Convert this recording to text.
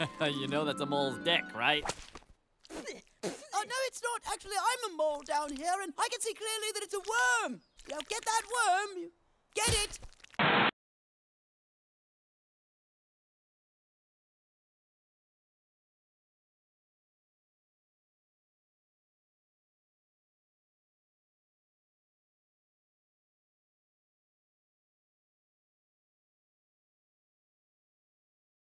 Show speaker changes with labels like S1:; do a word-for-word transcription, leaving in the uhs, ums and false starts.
S1: You know that's a mole's dick, right?
S2: Oh, no, it's not. Actually, I'm a mole down here, and I can see clearly that it's a worm. Now, get that worm. Get it.